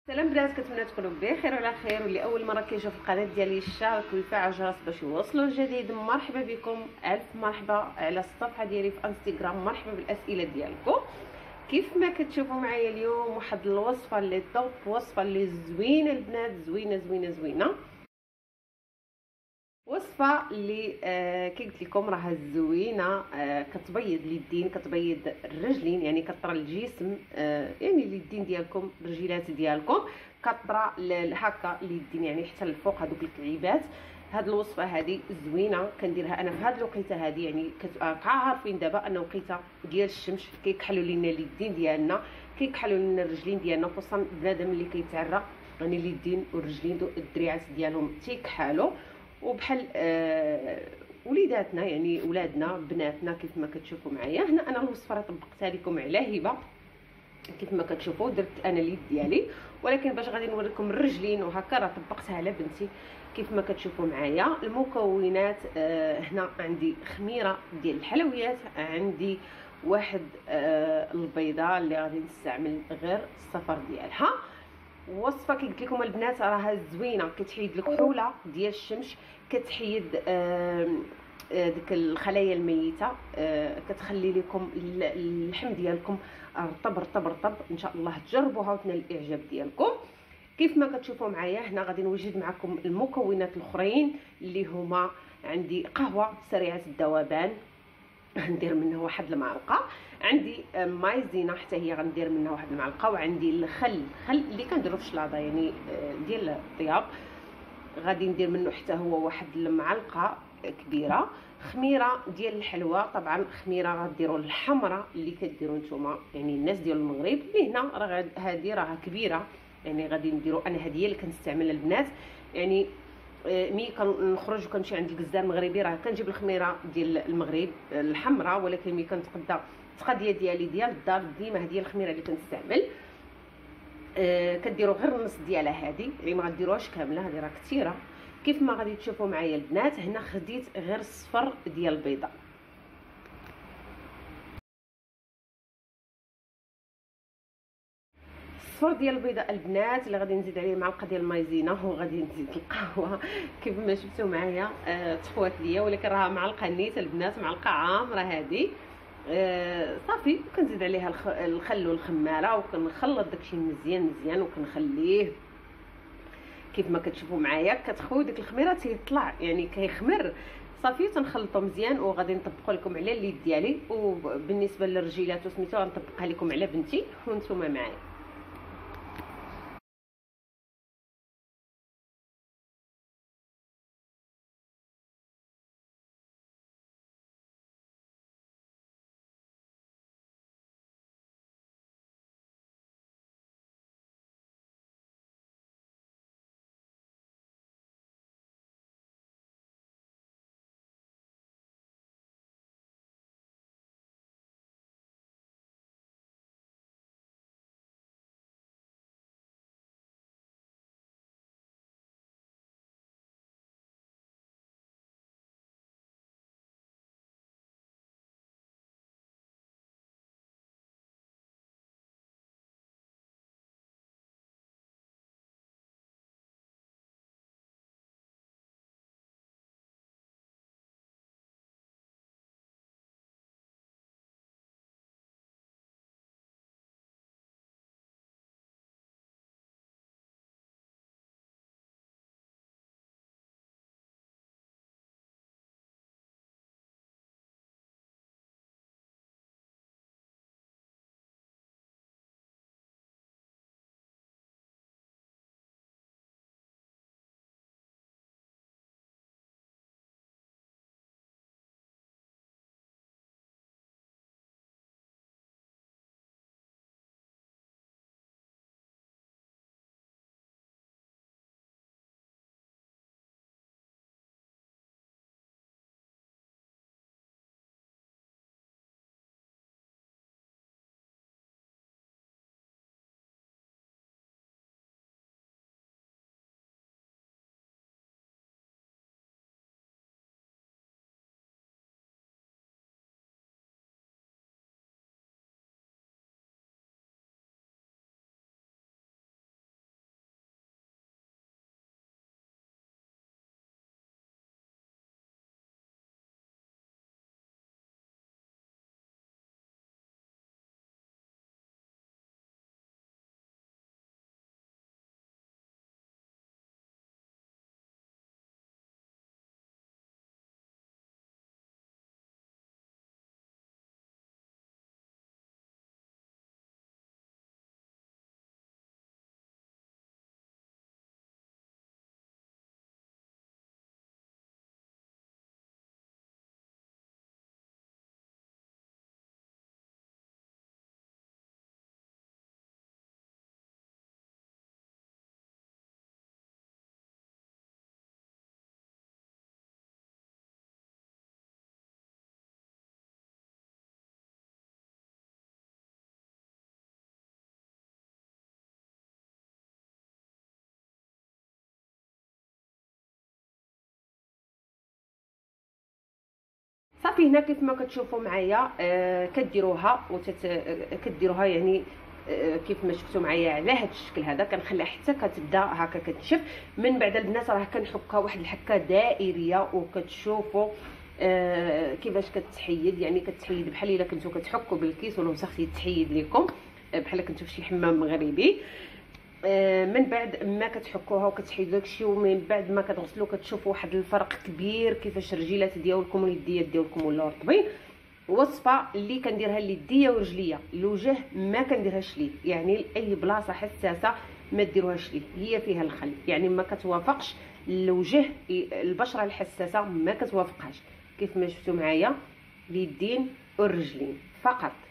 سلام بنات، كنتمنى تكونوا بخير وعلى خير. واللي اول مره كيشوف القناه ديالي يشارك ويفعل الجرس باش يوصلوا الجديد. مرحبا بكم، الف مرحبا على الصفحه ديالي في انستغرام. مرحبا بالاسئله ديالكم. كيف ما كتشوفوا معايا اليوم واحد الوصفه اللي توب، وصفه اللي زوينه البنات، زوينه زوينه زوينه. وصفه اللي كي قلت لكم راها زوينه. كتبيض اليدين، كتبيض الرجلين، يعني كطرى الجسم. يعني اليدين ديالكم، الرجيلات ديالكم كطرى هكا اليدين، يعني حتى الفوق هذوك الكعيبات. هاد الوصفه هذه زوينه، كنديرها انا في هاد الوقيته هذه. يعني عارفين دابا ان وقيته ديال الشمس كيكحلوا لينا اليدين ديالنا، كيكحلوا لينا الرجلين ديالنا، خصوصا بنادم اللي كيتعرى يعني اليدين والرجلين الدريعات ديالهم تيكحالوا. وبحال وليداتنا، يعني ولادنا بناتنا. كيف ما كتشوفوا معايا هنا، انا الوصفه راه طبقتها لكم على هبه. كيف ما كتشوفوا درت انا اليد ديالي، ولكن باش غادي نوريكم الرجلين وهكا راه طبقتها على بنتي. كيف ما كتشوفوا معايا المكونات، هنا عندي خميره ديال الحلويات، عندي واحد البيضه اللي غادي نستعمل غير الصفر ديالها. وصفه كي قلت لكم البنات راها زوينه، كتحيد الكحوله ديال الشمس، كتحيد ديك الخلايا الميته، كتخلي لكم اللحم ديالكم رطب رطب رطب. ان شاء الله تجربوها وتنال الاعجاب ديالكم. كيف ما كتشوفوا معايا هنا غادي نوجد معكم المكونات الاخرين اللي هما عندي قهوه سريعه الذوبان، غندير منها واحد المعلقه. عندي مايزينا حتى هي غندير منها واحد المعلقه. وعندي الخل اللي كنديرو في الشلاضه، يعني ديال الطياب، غادي ندير منه حتى هو واحد المعلقه كبيره. خميره ديال الحلوى، طبعا خميره غديروا الحمراء اللي كديروا نتوما، يعني الناس ديال المغرب. اللي هنا راه هذه راها كبيره، يعني غادي نديروا انا هذه هي اللي كنستعملها البنات. يعني مي كنخرج وكنمشي عند الكزار المغربي راه كنجيب الخميره ديال المغرب الحمراء، ولكن مي كنتقدى التقضيه ديالي ديال الدار ديما هذه هي الخميره اللي كنستعمل. كديروا غير النص ديالها هذه، يعني ما غديروهاش كامله، هذه راه كثيره. كيف ما غادي تشوفوا معايا البنات هنا خديت غير الصفر ديال البيضه. الصفر ديال البيضه البنات اللي غادي نزيد عليه معلقه ديال المايزينا، وغادي نزيد القهوه. كيف ما شفتوا معايا تفوات ليا، ولكن راها معلقه نيت البنات، معلقه عامره هذه. صافي. وكنزيد عليها الخل والخماره، وكنخلط داكشي مزيان مزيان وكنخليه. كيف ما كتشوفوا معايا كتخوي ديك الخميره تيطلع، يعني كيخمر. صافي تنخلطو مزيان وغادي نطبقوا لكم على اليد ديالي. وبالنسبه للرجيلات وسميتو غنطبقها لكم على بنتي وانتم معايا. صافي هنا كيف ما كتشوفوا معايا كديروها كديروها يعني كيف ما شفتوا معايا على هذا الشكل هذا. كنخليها حتى كتبدا هكا كتنشف. من بعد البنات راه كنحكها واحد الحكه دائريه، وكتشوفوا كيفاش كتحيد، يعني كتحيد بحال الا كنتو كتحكوا بالكيس والوسخ يتحيد لكم بحال كنتو في شي حمام مغربي. من بعد ما كتحكوها وكتحيدوا داكشي، ومن بعد ما كتغسلوا كتشوفوا واحد الفرق كبير كيفاش الرجيلات ديالكم واليديات ديالكم ولاو رطبين. وصفه اللي كنديرها ليديا ورجليا، الوجه ما كنديرهاش ليه، يعني اي بلاصه حساسه ما ديروهاش ليه، هي فيها الخل يعني ما كتوافقش الوجه، البشره الحساسه ما كتوافقهاش. كيف ما شفتوا معايا اليدين والرجلين فقط.